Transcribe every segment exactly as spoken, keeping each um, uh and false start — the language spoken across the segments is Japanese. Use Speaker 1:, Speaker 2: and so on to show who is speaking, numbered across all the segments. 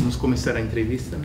Speaker 1: Vamos começar a entrevista.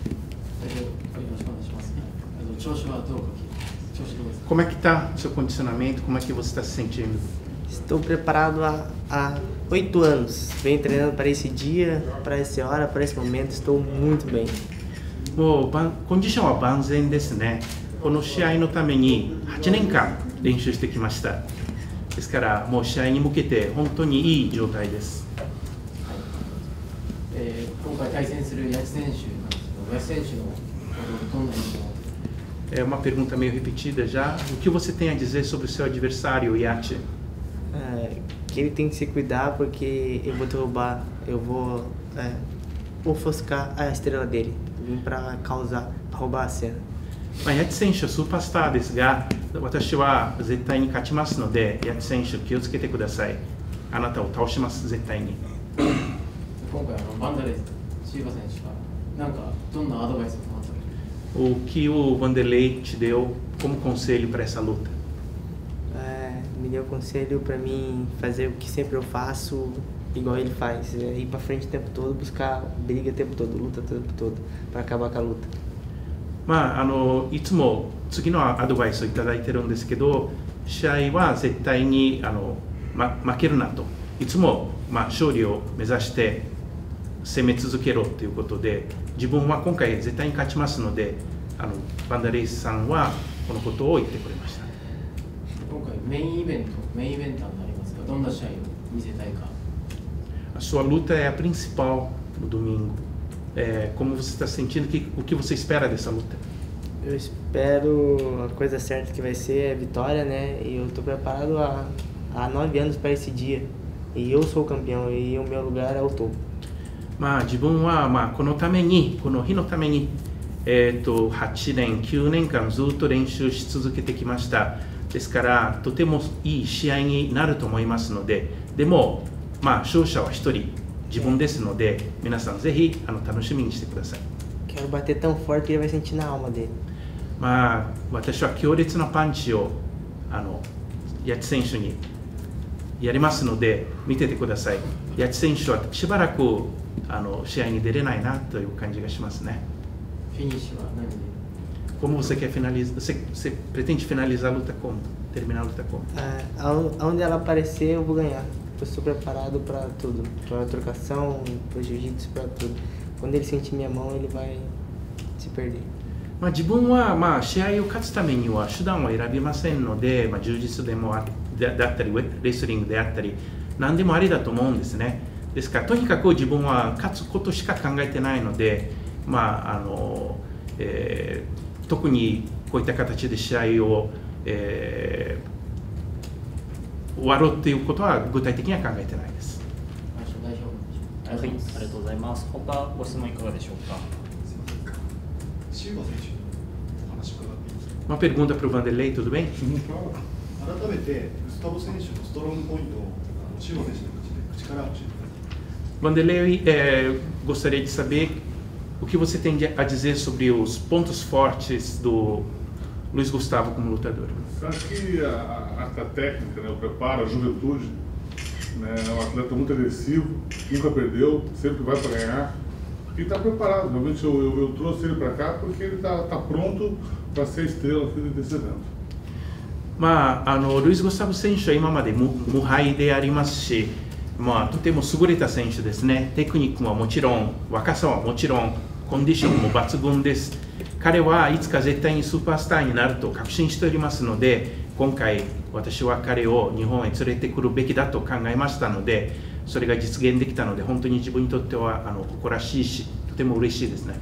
Speaker 1: Como é que está o seu condicionamento? Como é que você está se sentindo?
Speaker 2: Estou preparado há, há oito anos. Venho treinando para esse dia, para essa hora, para esse momento. Estou muito bem.
Speaker 1: もうばんコンディションは万全ですね。この試合のためにはちねんかん練習してきました。ですからもう試合に向けて本当にいい状態です。
Speaker 3: はいえー、今回対戦する八千選手なんですけど、八千選手のどんな印象？
Speaker 1: É uma pergunta meio repetida já. O que você tem a dizer sobre o seu adversário, Yachi?
Speaker 2: É, que ele tem que se cuidar porque eu vou derrubar, eu vou é, ofuscar a estrela dele. Vim para causar, para roubar a cena.
Speaker 1: まあ、ヤチ選手はスーパースターですが、私は絶対に勝ちますので、ヤチ選手気をつけてください。あなたを倒します、絶対に。
Speaker 3: 今回あのバンダレーシーバ選手がなんかどんなアドバイスをもらったの？
Speaker 1: O que o Vanderlei te deu como conselho para essa luta?
Speaker 2: É, me deu conselho para mim fazer o que sempre eu faço, igual ele faz, é ir para frente o tempo todo, buscar briga o tempo todo, luta o tempo todo, para acabar com a luta.
Speaker 1: まあ、あのいつも次のアドバイスをいただいてるんですけど、試合は絶対にあの、ま、負けるなと、いつも、まあ、勝利を目指して攻め続けろということで、自分は今回絶対に勝ちますので、あのバンダレイスさんはこのことを言ってくれました。
Speaker 3: 今回メインイベント、メインイベンターになりますが、どんな試合を見せたいか。
Speaker 1: A sua luta é a principal no domingo. É, como você está sentindo? Que, o que você espera dessa luta?
Speaker 2: Eu espero a coisa certa que vai ser a vitória, né? E eu estou preparado há, há nove anos para esse dia. E eu sou o campeão e o meu lugar é o topo.
Speaker 1: まあ自分はまあこのためにこの日のためにえっとはちねんきゅうねんかんずっと練習し続けてきました。ですからとてもいい試合になると思いますので、でもまあ勝者は一人自分ですので、皆さんぜひあの楽しみにしてください。
Speaker 2: Quero bater tão forte que ele vai sentir na alma dele.
Speaker 1: まあ私は強烈なパンチをあのヤチ選手にやりますので見ててください。ヤチ選手はしばらくあの試合に出れないなという感じがしますね。
Speaker 3: フィニッシュは何で？
Speaker 1: Como você quer finalizar? Você, você pretende finalizar a luta como? Terminar a luta como?
Speaker 2: É, aonde ela aparecer eu vou ganhar. Eu estou preparado para tudo, para a trocação, para o jiu-jitsu, para tudo. Quando ele sentir minha mão ele vai se perder.
Speaker 1: まあ自分はまあ試合を勝つためには手段は選びませんので、まあ、柔術でもあであったりレスリングであったり何でもありだと思うんですね。ですからとにかく自分は勝つことしか考えてないので、まああのえー、特にこういった形で試合を、えー、終わろうということは具体的には考えてないです。
Speaker 3: ありがとうございます。
Speaker 4: ありがとうございます。他ご質問いかがでしょうか。
Speaker 5: シーバ選手のお話伺っていいですか。
Speaker 1: Uma pergunta para o Vanderlei, tudo bem?
Speaker 5: 改めてグスタボ選手のストロングポイントをシーバ選手の口で口から教えてください。
Speaker 1: Vanderlei, é, gostaria de saber o que você tem a dizer sobre os pontos fortes do Luiz Gustavo como lutador.
Speaker 6: Eu acho que a, a, a técnica, né, o preparo, a juventude, né, é um atleta muito agressivo, nunca perdeu, sempre vai para ganhar e está preparado. Realmente eu, eu, eu trouxe ele para cá porque ele está tá pronto para ser estrela desse evento.
Speaker 1: まあ、あのルイス・ゴスタブ選手は今まで 無, 無敗でありますし、まあ、とても優れた選手ですね。テクニックはもちろん、若さはもちろん、コンディションも抜群です。彼はいつか絶対にスーパースターになると確信しておりますので、今回私は彼を日本へ連れてくるべきだと考えましたので、それが実現できたので本当に自分にとってはあの誇らしいし、とても嬉しいですね。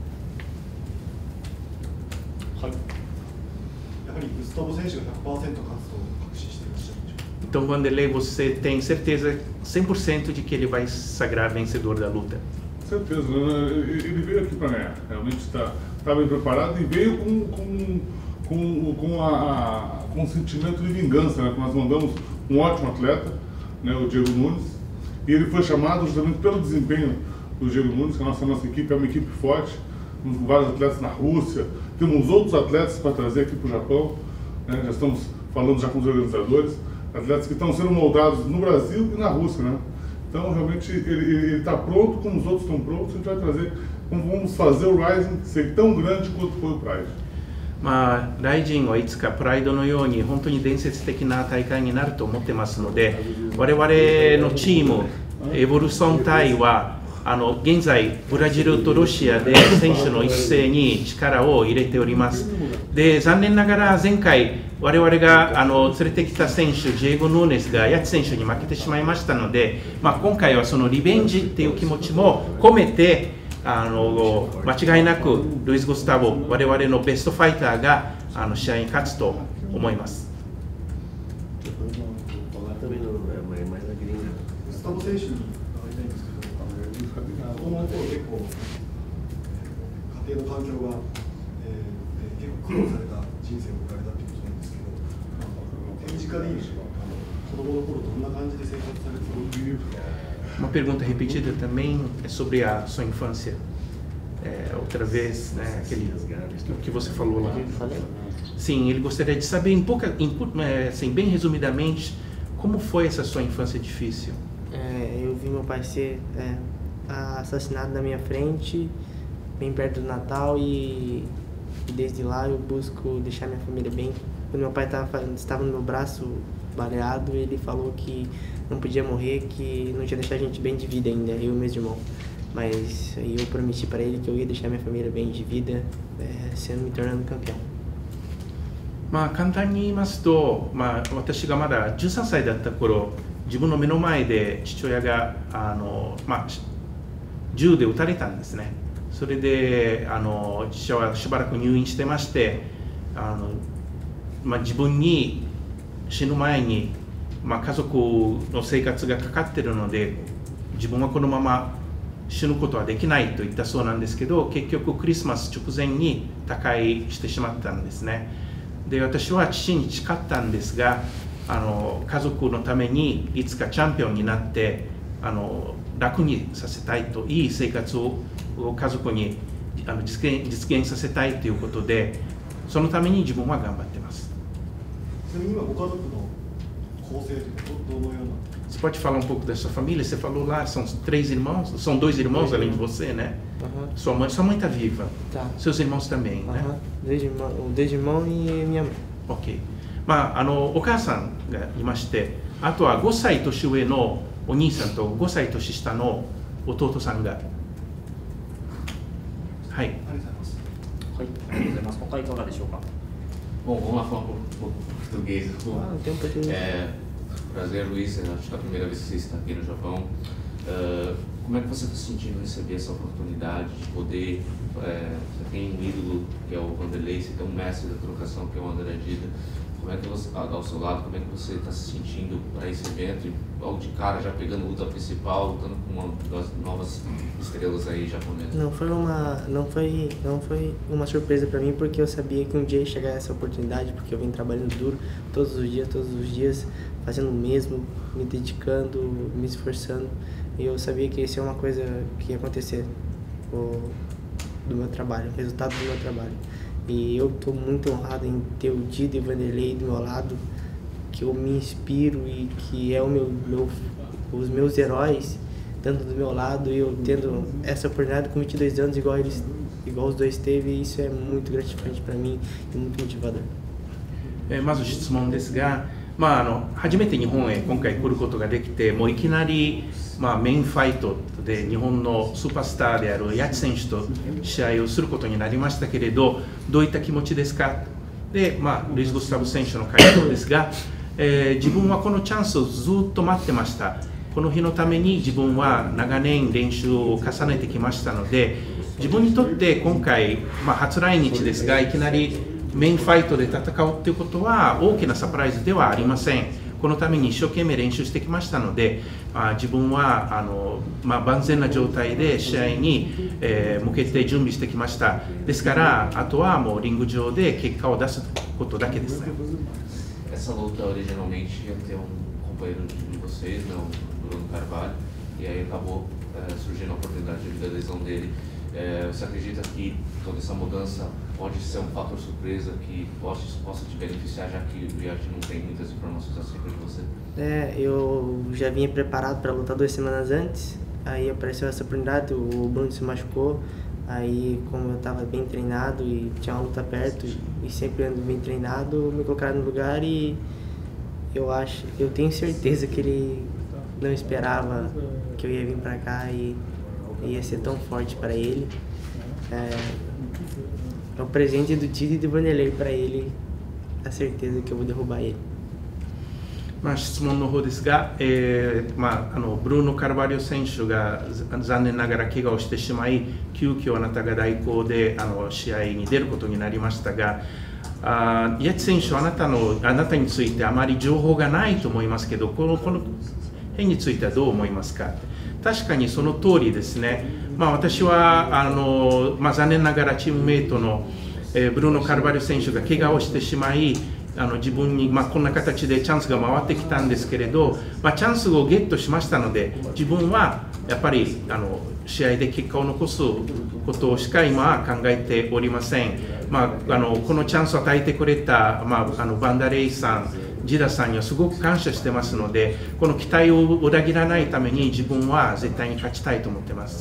Speaker 5: はい。やはりグスタボ選手が ひゃくパーセント 勝つと確信していらっしゃるんでしょうか。
Speaker 1: Então, Vanderlei, você tem certeza cem por cento de que ele vai sagrar vencedor da luta?
Speaker 6: Certeza, ele veio aqui para ganhar, realmente está tá bem preparado e veio com, com, com, com, a, com um sentimento de vingança, né? Nós mandamos um ótimo atleta, né, o Diego Nunes, e ele foi chamado justamente pelo desempenho do Diego Nunes, que a nossa, a nossa equipe é uma equipe forte, temos vários atletas na Rússia, temos outros atletas para trazer aqui para o Japão, né? Já estamos falando já com os organizadores, atletas que estão sendo moldados no Brasil e na Rússia, né? Então, realmente, ele está pronto, como os outros estão prontos, a gente vai trazer, vamos fazer o Rising ser tão grande quanto foi o Pride.
Speaker 1: まあ、ライジンはいつかプライドのように本当に伝説的な大会になると思ってますので、我々のチームエボルソン隊はあの現在ブラジルとロシアで選手の育成に力を入れております。で、残念ながら前回我々があの連れてきた選手ジェイゴ・ヌーネスがヤツ選手に負けてしまいましたので、まあ、今回はそのリベンジっていう気持ちも込めてあの間違いなくルイス・ゴスタボ我々のベストファイターがあの試合に勝つと思います。
Speaker 5: グスタボ選手に伺いたいんですけど、子供の頃結構家庭の環境が、えー、結構苦労された人生を送られたっていうことなんですけど、手短に子供の頃どんな感じで生活されてたの？
Speaker 1: Uma pergunta repetida também é sobre a sua infância. É, outra vez, né, aquele o que você falou lá. Sim, ele gostaria de saber, em pouca, em, assim, bem resumidamente, como foi essa sua infância difícil?
Speaker 2: É, eu vi meu pai ser é, assassinado na minha frente, bem perto do Natal, e, e desde lá eu busco deixar minha família bem. Quando meu pai tava, estava no meu braço baleado, ele falou que não podia morrer, que não tinha deixar a gente bem de vida ainda, eu e meus irmãos. Mas aí eu prometi para ele que eu ia deixar minha família bem de vida, é, sendo me tornando campeão.
Speaker 1: まあ簡単に言いますと、まあ、私がまだじゅうさんさいだった頃、自分の目の前で父親があの、まあ、銃で撃たれたんですね。それであの父親はしばらく入院してまして、あの、まあ、自分に死ぬ前に、まあ、家族の生活がかかっているので自分はこのまま死ぬことはできないと言ったそうなんですけど、結局クリスマス直前に他界してしまったんですね。で、私は父に誓ったんですが、あの家族のためにいつかチャンピオンになってあの楽にさせたいと、いい生活を家族にあの実現、実現させたいということで、そのために自分は頑張ってます。
Speaker 5: ちなみに今ご家族の構成というかどのような？
Speaker 1: Você pode falar um pouco da sua família? Você falou lá, são três irmãos, são dois irmãos além de você, né?
Speaker 2: Uhum.
Speaker 1: Sua mãe, sua mãe está viva.
Speaker 2: Tá.
Speaker 1: Seus irmãos também, né?
Speaker 2: Uhum. Dois irmãos, dois irmãos e minha mãe.
Speaker 1: Ok. まあ、あのお母さんがいまして、あとはごさい年上のお兄さんとごさい年下の弟さんが。はい。
Speaker 5: ありがとうございます。
Speaker 4: はい、ありがとうございます。他いかがでしょうか。
Speaker 7: Bom, vamos lá falar um pouco português.
Speaker 2: Ah, tem um português.
Speaker 7: É, prazer, Luiz, acho que é a primeira vez que você está aqui no Japão. Uh, como é que você está se sentindo receber essa oportunidade de poder, é, você tem um ídolo que é o Vanderlei, você tem um mestre da trocação que é o André Dida, como é que você, ao seu lado, como é que você está se sentindo para esse evento e logo de cara já pegando luta principal, lutando com uma das novas estrelas aí japonesas?
Speaker 2: Não foi uma, não foi, não foi uma surpresa para mim, porque eu sabia que um dia ia chegar essa oportunidade, porque eu vim trabalhando duro todos os dias, todos os dias, fazendo o mesmo, me dedicando, me esforçando, e eu sabia que isso é uma coisa que ia acontecer, o, do meu trabalho, o resultado do meu trabalho. E eu estou muito honrado em ter o Dida e o Vanderlei do meu lado, que eu me inspiro e que é o meu, meu, os meus heróis tanto do meu lado, e eu tendo essa oportunidade com vinte e dois anos igual eles, igual os dois teve, isso é muito gratificante para mim e muito motivador.
Speaker 1: えー、まず質問ですが、まあ、あの初めて日本へ今回来ることができて、もういきなり、まあ、メインファイトで日本のスーパースターである谷地選手と試合をすることになりましたけれど、どういった気持ちですか？で、まあ、ルイス・ゴスタブ選手の回答ですが、えー、自分はこのチャンスをずっと待ってました。この日のために自分は長年練習を重ねてきましたので、自分にとって今回、まあ、初来日ですが、いきなりメインファイトで戦うということは大きなサプライズではありません。このために一生懸命練習してきましたので、あ自分はあの、まあ、万全な状態で試合に、えー、向けて準備してきました。ですから、あとはもうリング上で結果を出すことだけですね。
Speaker 7: Essa luta originalmente ia ter um companheiro de vocês, né, o Bruno Carvalho, e aí acabou é, surgindo a oportunidade devido à lesão dele. É, você acredita que toda essa mudança pode ser um fator surpresa que possa, possa te beneficiar, já que o Iati não tem muitas informações acerca de você?
Speaker 2: É, eu já vinha preparado para lutar duas semanas antes, aí apareceu essa oportunidade, o Bruno se machucou, aí como eu estava bem treinado e tinha uma luta perto e sempre ando bem treinado, me colocaram no lugar e eu acho, eu tenho certeza que ele não esperava que eu ia vir para cá e ia ser tão forte para ele. É, é o presente do Tito e do Vanderlei para ele, a certeza que eu vou derrubar ele.
Speaker 1: まあ、質問の方ですが、えーまあ、あのブルーノ・カルバリオ選手が残念ながら怪我をしてしまい、急遽あなたが代行であの試合に出ることになりましたが、あイエツ選手、あなたのあなたについてあまり情報がないと思いますけど、このこの辺についてはどう思いますか。確かにその通りですね。まあ、私はあの、まあ、残念ながらチームメイトの、えー、ブルーノ・カルバリオ選手が怪我をしてしまい、あの自分に、まあ、こんな形でチャンスが回ってきたんですけれど、まあ、チャンスをゲットしましたので、自分はやっぱりあの試合で結果を残すことしか今は考えておりません。まあ、あのこのチャンスを与えてくれた、まあ、あのバンダレイさん、ジダさんにはすごく感謝してますので、この期待を裏切らないために自分は絶対に勝ちたいと思ってます。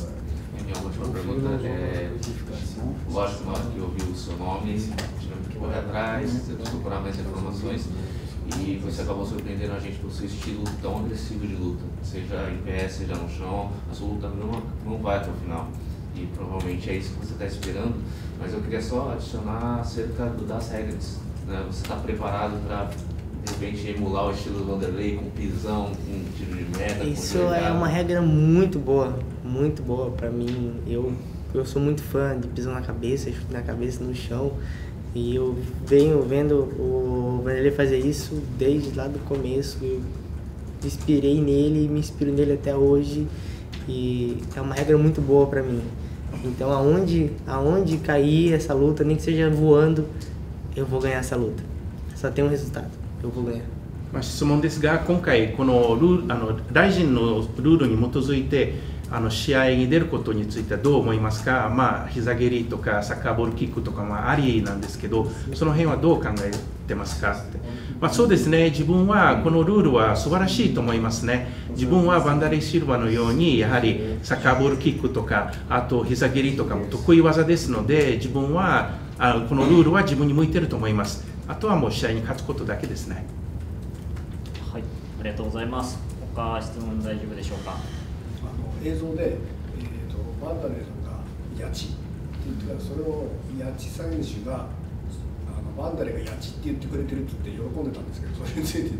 Speaker 7: Lógico, na hora que eu ouvi o seu nome, tivemos que correr atrás, procurar mais informações e você acabou surpreendendo a gente pelo seu estilo tão agressivo de luta, seja em pé, seja no chão, a sua luta não, não vai até o final e provavelmente é isso que você está esperando, mas eu queria só adicionar acerca do, das regras, né? Você está preparado para de repente emular o estilo do Vanderlei com pisão, com tiro de meta?
Speaker 2: Isso é uma regra muito boa, muito boa para mim. Eu Eu sou muito fã de pisão na cabeça, chute na cabeça, no chão. E eu venho vendo o Vanderlei fazer isso desde lá do começo. Eu me inspirei nele, me inspiro nele até hoje. E é uma regra muito boa pra mim. Então aonde, aonde cair essa luta, nem que seja voando, eu vou ganhar essa luta. Só tem um resultado, eu vou ganhar.
Speaker 1: まあ、質問ですが、今回このルーあのライジンのルールに基づいてあの試合に出ることについてはどう思いますか。まあ、膝蹴りとかサッカーボールキックとかもありなんですけど、その辺はどう考えてますかって。まあ、そうですね、自分はこのルールは素晴らしいと思いますね。自分はバンダレイ・シルバのようにやはりサッカーボールキックとかあと膝蹴りとかも得意技ですので、自分はあのこのルールは自分に向いていると思います。あとはもう試合に勝つことだけですね。
Speaker 4: はい、ありがとうございます。他質問大丈夫でしょうか。
Speaker 5: あの映像で、えー、とバンダレーさんがヤチって言ってたら、それをヤチ選手があのバンダレーがヤチって言ってくれてるって言って喜んでたんですけど、それについて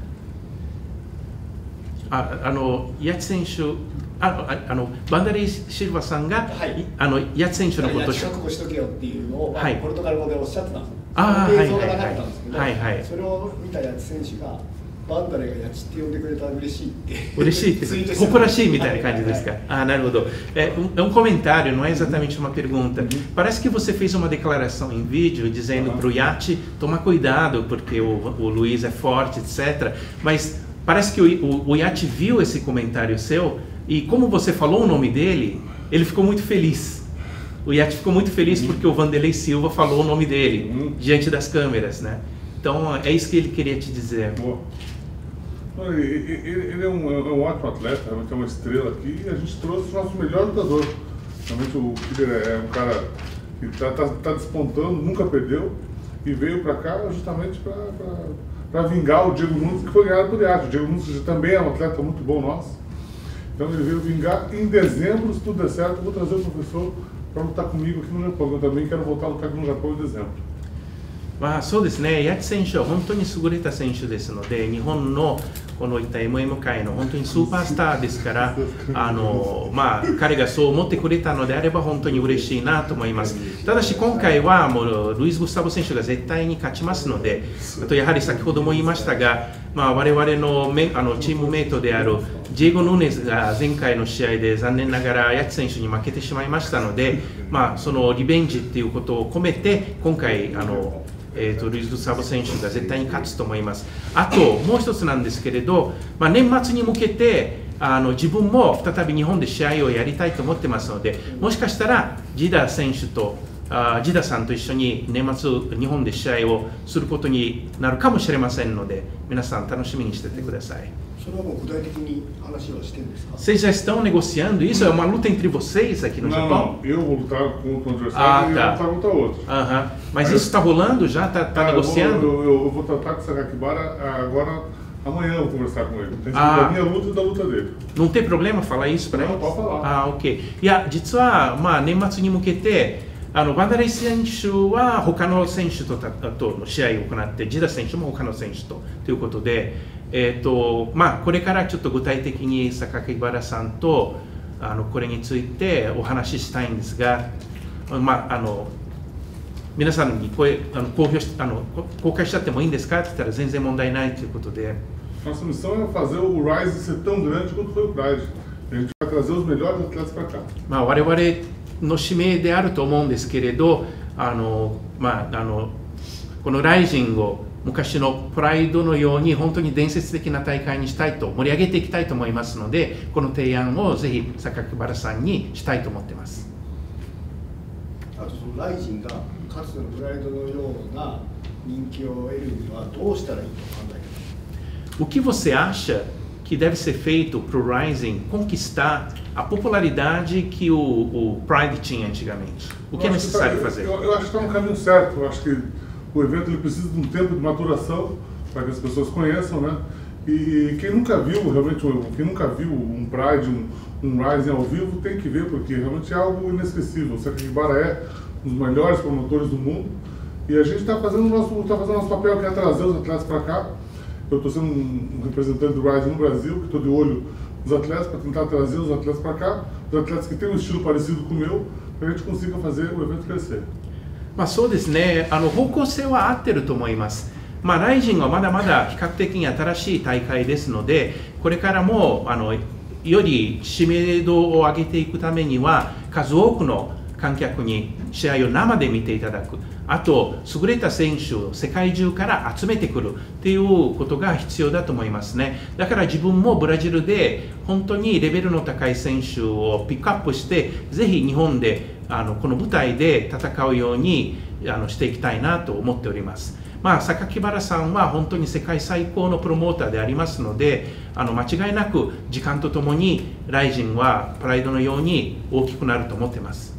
Speaker 1: ああのヤチ選手ああのバンダレイ・シルバさんが、はい、あのヤチ選手のことを
Speaker 5: ヤチ覚悟しとけよっていうのを、
Speaker 1: はい、
Speaker 5: ポルトガル語でおっしゃってたんです。
Speaker 1: あ
Speaker 5: 映像がなかったんですけど、
Speaker 1: はいはいはい、
Speaker 5: それを見たヤチ選手がバンダレーがヤチって呼んでくれたら嬉しいって
Speaker 1: 嬉しいって誇らしいみたいな感じですか。Ah, Naruto. É um, é um comentário, não é exatamente uma pergunta. Parece que você fez uma declaração em vídeo dizendo para o Yati tomar cuidado porque o, o Luiz é forte, etcétera. Mas parece que o, o, o Yati viu esse comentário seu e como você falou o nome dele, ele ficou muito feliz. O Yati ficou muito feliz porque o Vanderlei Silva falou o nome dele diante das câmeras, né? Então é isso que ele queria te dizer.
Speaker 6: Boa. Ele, ele é, um, é um ótimo atleta, realmente é uma estrela aqui e a gente trouxe o nosso melhor lutador. Realmente o Killer é um cara que está tá, tá despontando, nunca perdeu e veio para cá justamente para vingar o Diego Nunes, que foi ganhado por Iati. O Diego Nunes também é um atleta muito bom nosso. Então ele veio vingar. Em dezembro, se tudo der certo, eu vou trazer o professor para lutar comigo aqui no Japão. Eu também quero voltar a lutar aqui no Japão em dezembro.
Speaker 1: まあそうですね、ヤチ選手は本当に優れた選手ですので、日本のこのいった エムエム 界の本当にスーパースターですから、あのまあ、彼がそう思ってくれたのであれば本当に嬉しいなと思います。ただし今回はもうルイス・グスタボ選手が絶対に勝ちますので、あとやはり先ほども言いましたが、まあ、我々のメあのチームメイトであるジェイゴ・ヌネスが前回の試合で残念ながらヤチ選手に負けてしまいましたので、まあ、そのリベンジっていうことを込めて今回あのえー、とルイス・グスタボ選手が絶対に勝つと思います。あともう一つなんですけれど、まあ、年末に向けてあの自分も再び日本で試合をやりたいと思ってますので、もしかしたらジダ選手とあジダさんと一緒に年末日本で試合をすることになるかもしれませんので、皆さん楽しみにしててください。
Speaker 5: それはもう具体的に話はしてるんですか?
Speaker 1: Vocês já estão negociando isso? É uma luta entre vocês aqui no
Speaker 6: Não,
Speaker 1: Japão?
Speaker 6: não, eu vou lutar contra um adversário
Speaker 1: Ah,
Speaker 6: e
Speaker 1: tá.
Speaker 6: ele lutar contra outro.
Speaker 1: Aham. Mas isso está rolando já? Está tá
Speaker 6: Ah, eu vou-
Speaker 1: negociando?
Speaker 6: Eu, eu, eu vou tratar com o Sakakibara agora, amanhã eu vou conversar com ele. Tem que
Speaker 1: Ah.
Speaker 6: da minha luta e da luta dele.
Speaker 1: não tem problema falar isso para
Speaker 6: Não,
Speaker 1: eles?
Speaker 6: pode falar.
Speaker 1: Ah, ok. いや、実は、まあ、年末に向けて、あのバンダレイ選手は他の選手とたとの試合を行って、ジダ選手も他の選手とということで、えーとまあ、これからちょっと具体的に榊原さんとあのこれについてお話ししたいんですが、まあ、あの皆さんにこれあの公表しあの公開しちゃってもいいんですかって言ったら全然問題ないということで。
Speaker 6: Nossa missão é fazer o Rise ser tão grande quanto foi o Pride. A gente vai trazer os melhores atletas para cá.
Speaker 1: まあ、我々の使命であると思うんですけれど、あのまあ、あのこのライジングを昔のプライドのように本当に伝説的な大会にしたいと盛り上げていきたいと思いますので、この提案をぜひ榊原さんにしたいと思っています。
Speaker 5: あとそのライジンがかつてのプライドのような人気を得るにはどうしたらいいと考えてますか?
Speaker 1: O que você acha que deve ser feito para o Rising conquistar a popularidade que o, o Pride tinha antigamente? O que é
Speaker 6: Eu acho
Speaker 1: necessário
Speaker 6: tá-
Speaker 1: fazer?
Speaker 6: Eu, eu acho que está no caminho certo. Eu acho que o evento ele precisa de um tempo de maturação para que as pessoas conheçam, né? E quem nunca viu, realmente, quem nunca viu um Pride, um, um Rising ao vivo, tem que ver, porque realmente é algo inesquecível. O Sakakibara é um dos melhores promotores do mundo e a gente está fazendo o nosso, tá fazendo nosso papel, que é trazer os atletas para cá. Eu estou sendo um, um representante do Rising no Brasil, que estou de olho nos atletas para tentar trazer os atletas para cá, os atletas que têm um estilo parecido com o meu, para a gente consiga fazer o evento crescer.
Speaker 1: まあそうですね、あの方向性は合ってると思います。まあ、ライジングはまだまだ比較的に新しい大会ですので、これからもあのより知名度を上げていくためには、数多くの観客に試合を生で見ていただく、あと優れた選手を世界中から集めてくるっていうことが必要だと思いますね。だから自分もブラジルで本当にレベルの高い選手をピックアップして、ぜひ日本であのこの舞台で戦うようにあのしていきたいなと思っております。まあ、榊原さんは本当に世界最高のプロモーターでありますので、あの間違いなく時間とともにライジンはプライドのように大きくなると思っています。